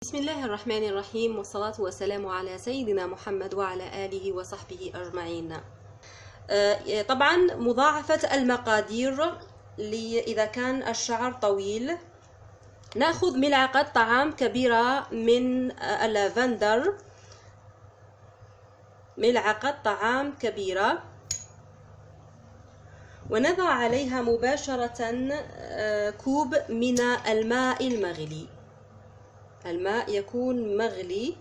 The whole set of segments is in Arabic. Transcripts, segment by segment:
بسم الله الرحمن الرحيم، والصلاة والسلام على سيدنا محمد وعلى آله وصحبه أجمعين. طبعا مضاعفة المقادير إذا كان الشعر طويل، نأخذ ملعقة طعام كبيرة من اللافندر، ملعقة طعام كبيرة، ونضع عليها مباشرة كوب من الماء المغلي. الماء يكون مغلي،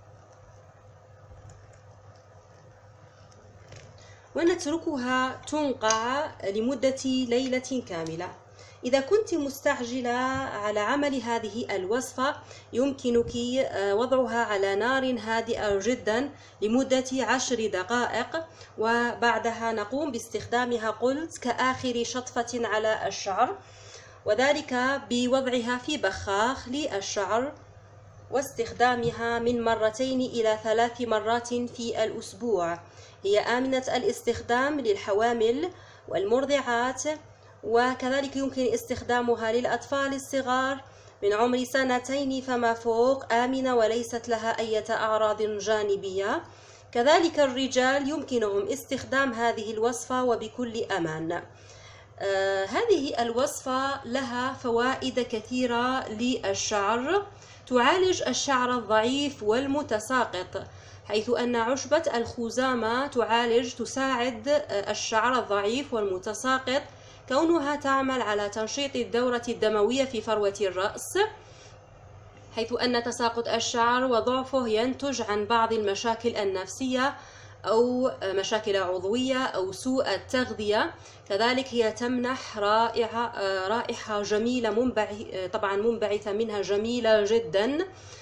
ونتركها تنقع لمدة ليلة كاملة. إذا كنت مستعجلة على عمل هذه الوصفة، يمكنك وضعها على نار هادئة جدا لمدة 10 دقائق، وبعدها نقوم باستخدامها قلت كآخر شطفة على الشعر، وذلك بوضعها في بخاخ للشعر واستخدامها من 2 إلى 3 مرات في الأسبوع. هي آمنة الاستخدام للحوامل والمرضعات، وكذلك يمكن استخدامها للأطفال الصغار من عمر 2 فما فوق، آمنة وليست لها أي أعراض جانبية. كذلك الرجال يمكنهم استخدام هذه الوصفة وبكل أمان. هذه الوصفة لها فوائد كثيرة للشعر، تعالج الشعر الضعيف والمتساقط، حيث أن عشبة الخزامة تساعد الشعر الضعيف والمتساقط، كونها تعمل على تنشيط الدورة الدموية في فروة الرأس، حيث أن تساقط الشعر وضعفه ينتج عن بعض المشاكل النفسية أو مشاكل عضوية أو سوء التغذية. كذلك هي تمنح رائحة جميلة، طبعا منبعثة منها جميلة جدا،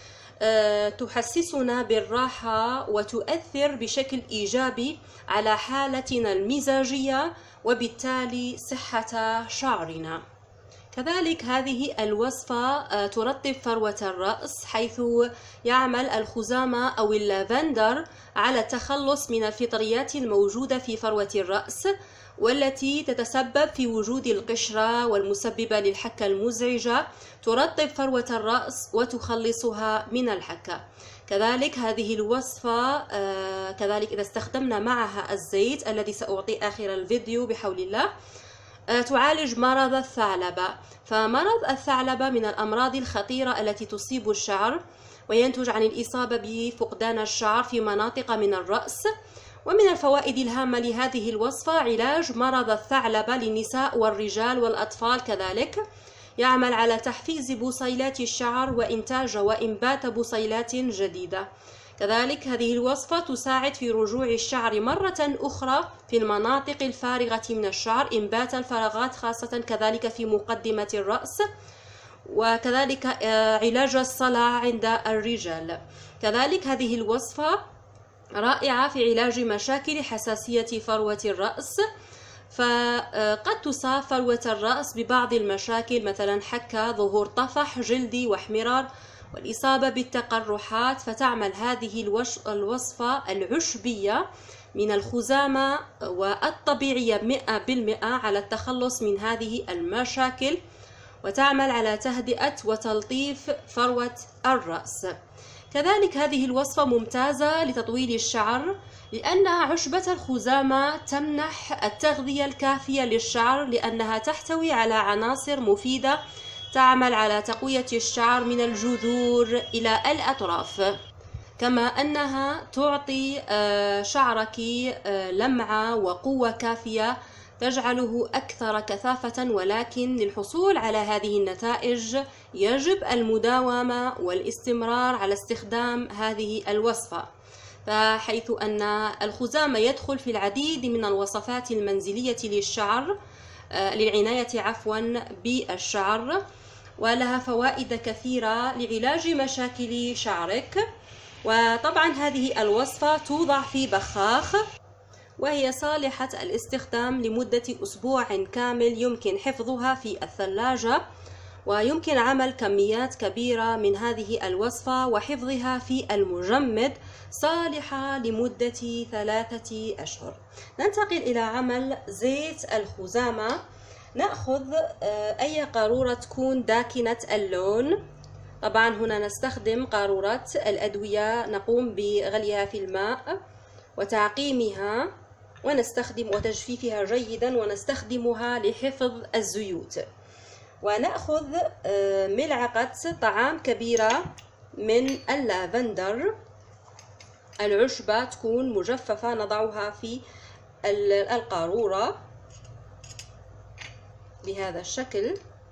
تحسسنا بالراحة وتؤثر بشكل إيجابي على حالتنا المزاجية وبالتالي صحة شعرنا. كذلك هذه الوصفة ترطب فروة الرأس، حيث يعمل الخزامة أو اللافندر على التخلص من الفطريات الموجودة في فروة الرأس، والتي تتسبب في وجود القشرة والمسببة للحكة المزعجة. ترطب فروة الرأس وتخلصها من الحكة. كذلك هذه الوصفة كذلك إذا استخدمنا معها الزيت الذي سأعطي آخر الفيديو بحول الله، تعالج مرض الثعلبة. فمرض الثعلبة من الأمراض الخطيرة التي تصيب الشعر، وينتج عن الإصابة بفقدان الشعر في مناطق من الرأس. ومن الفوائد الهامة لهذه الوصفة علاج مرض الثعلبة للنساء والرجال والأطفال. كذلك يعمل على تحفيز بصيلات الشعر وإنتاج وإنبات بصيلات جديدة. كذلك هذه الوصفة تساعد في رجوع الشعر مرة أخرى في المناطق الفارغة من الشعر، إنبات الفراغات خاصة كذلك في مقدمة الرأس، وكذلك علاج الصلع عند الرجال. كذلك هذه الوصفة رائعة في علاج مشاكل حساسية فروة الرأس، فقد تصاب فروة الرأس ببعض المشاكل، مثلا حكة، ظهور طفح جلدي واحمرار، والإصابة بالتقرحات. فتعمل هذه الوصفة العشبية من الخزامة والطبيعية 100% على التخلص من هذه المشاكل، وتعمل على تهدئة وتلطيف فروة الرأس. كذلك هذه الوصفة ممتازة لتطويل الشعر، لأن عشبة الخزامة تمنح التغذية الكافية للشعر، لأنها تحتوي على عناصر مفيدة تعمل على تقوية الشعر من الجذور إلى الأطراف، كما أنها تعطي شعرك لمعة وقوة كافية تجعله أكثر كثافة. ولكن للحصول على هذه النتائج يجب المداومة والاستمرار على استخدام هذه الوصفة، فحيث أن الخزامة يدخل في العديد من الوصفات المنزلية للعناية بالشعر، ولها فوائد كثيرة لعلاج مشاكل شعرك. وطبعا هذه الوصفة توضع في بخاخ، وهي صالحة الاستخدام لمدة أسبوع كامل. يمكن حفظها في الثلاجة، ويمكن عمل كميات كبيرة من هذه الوصفة وحفظها في المجمد، صالحة لمدة 3 أشهر. ننتقل إلى عمل زيت الخزامة. نأخذ أي قارورة تكون داكنة اللون، طبعا هنا نستخدم قارورات الأدوية، نقوم بغليها في الماء وتعقيمها وتجفيفها جيدا ونستخدمها لحفظ الزيوت. ونأخذ ملعقة طعام كبيرة من اللافندر، العشبة تكون مجففة، نضعها في القارورة بهذا الشكل.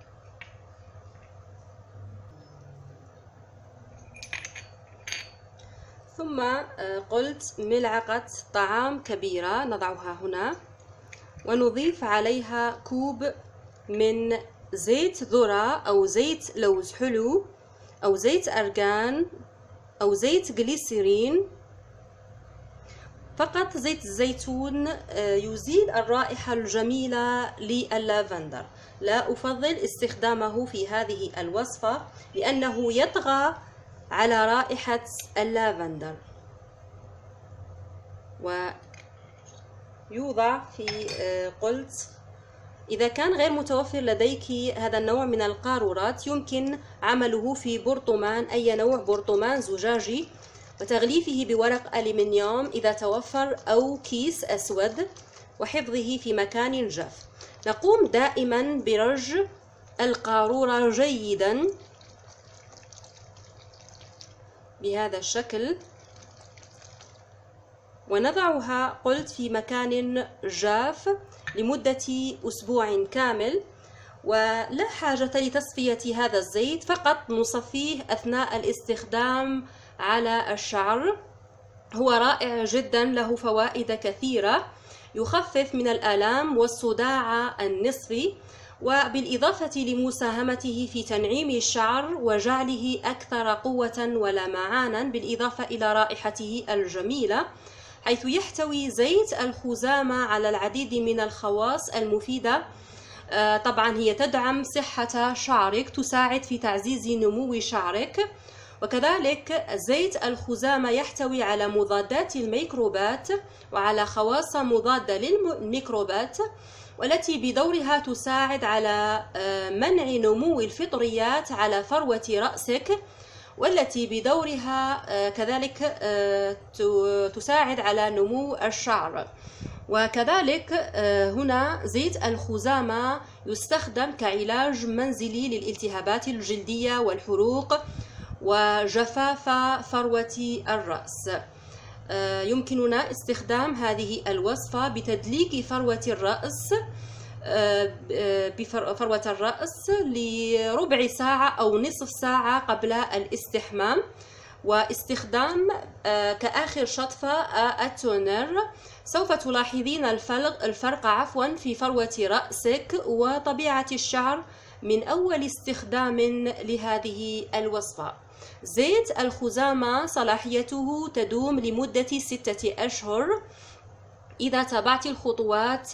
ثم قلت ملعقة طعام كبيرة نضعها هنا، ونضيف عليها كوب من زيت ذرة أو زيت لوز حلو أو زيت أرغان أو زيت جليسيرين. فقط زيت الزيتون يزيل الرائحة الجميلة للافندر، لا أفضل استخدامه في هذه الوصفة لأنه يطغى على رائحة اللافندر. ويوضع في قلت إذا كان غير متوفر لديك هذا النوع من القارورات يمكن عمله في برطمان، أي نوع برطمان زجاجي، وتغليفه بورق ألمنيوم إذا توفر أو كيس أسود، وحفظه في مكان جاف. نقوم دائما برج القارورة جيدا بهذا الشكل، ونضعها قلت في مكان جاف لمدة أسبوع كامل. ولا حاجة لتصفية هذا الزيت، فقط نصفيه أثناء الاستخدام على الشعر. هو رائع جدا، له فوائد كثيرة، يخفف من الآلام والصداع النصفي، وبالإضافة لمساهمته في تنعيم الشعر وجعله أكثر قوة ولمعانا، بالإضافة إلى رائحته الجميلة، حيث يحتوي زيت الخزامة على العديد من الخواص المفيدة. طبعا هي تدعم صحة شعرك، تساعد في تعزيز نمو شعرك. وكذلك زيت الخزامة يحتوي على مضادات الميكروبات وعلى خواص مضادة للميكروبات، والتي بدورها تساعد على منع نمو الفطريات على فروة رأسك، والتي بدورها كذلك تساعد على نمو الشعر. وكذلك هنا زيت الخزامة يستخدم كعلاج منزلي للالتهابات الجلدية والحروق وجفاف فروة الرأس. يمكننا استخدام هذه الوصفة بتدليك فروة الرأس لربع ساعة أو نصف ساعة قبل الاستحمام، واستخدام كآخر شطفة التونر. سوف تلاحظين الفرق في فروة رأسك وطبيعة الشعر من أول استخدام لهذه الوصفة. زيت الخزامة صلاحيته تدوم لمدة 6 أشهر إذا تبعت الخطوات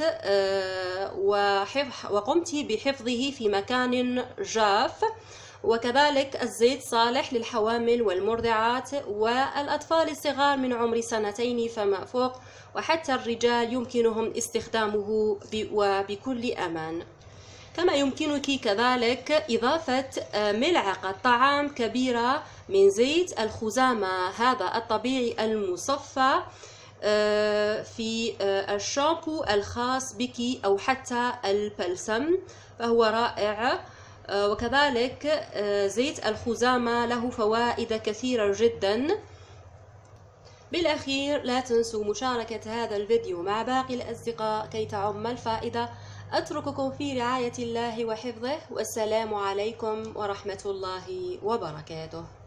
وقمت بحفظه في مكان جاف. وكذلك الزيت صالح للحوامل والمرضعات والأطفال الصغار من عمر 2 فما فوق، وحتى الرجال يمكنهم استخدامه وبكل أمان. كما يمكنك كذلك إضافة ملعقة طعام كبيرة من زيت الخزامة هذا الطبيعي المصفى في الشامبو الخاص بك أو حتى البلسم، فهو رائع. وكذلك زيت الخزامة له فوائد كثيرة جدا. بالأخير لا تنسوا مشاركة هذا الفيديو مع باقي الأصدقاء كي تعم الفائدة. أترككم في رعاية الله وحفظه، والسلام عليكم ورحمة الله وبركاته.